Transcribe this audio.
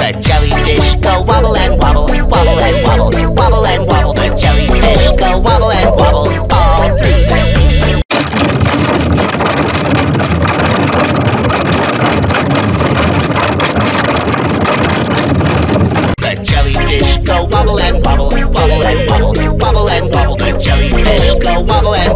The jellyfish go wobble and wobble, wobble and wobble, wobble and wobble. The jellyfish go wobble and wobble all through the sea. The jellyfish go wobble and wobble, wobble and wobble, wobble and wobble. The jellyfish go wobble and